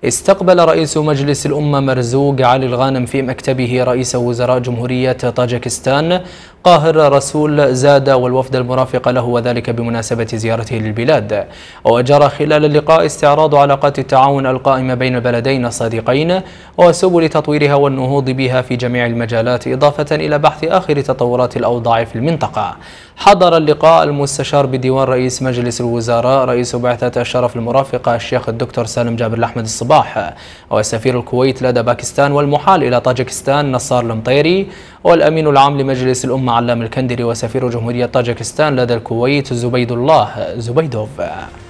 استقبل رئيس مجلس الأمة مرزوق علي الغانم في مكتبه رئيس وزراء جمهورية طاجكستان قاهر رسول زاد والوفد المرافق له، وذلك بمناسبة زيارته للبلاد. وجرى خلال اللقاء استعراض علاقات التعاون القائمة بين البلدين الصديقين وسبل تطويرها والنهوض بها في جميع المجالات، إضافة إلى بحث آخر تطورات الأوضاع في المنطقة. حضر اللقاء المستشار بديوان رئيس مجلس الوزراء رئيس بعثة الشرف المرافقة الشيخ الدكتور سالم جابر الأحمد الصباح، وسفير الكويت لدى باكستان والمحال إلى طاجكستان نصار المطيري، والأمين العام لمجلس الأمة علام الكندري، وسفير جمهورية طاجكستان لدى الكويت زبيد الله زبيدوف.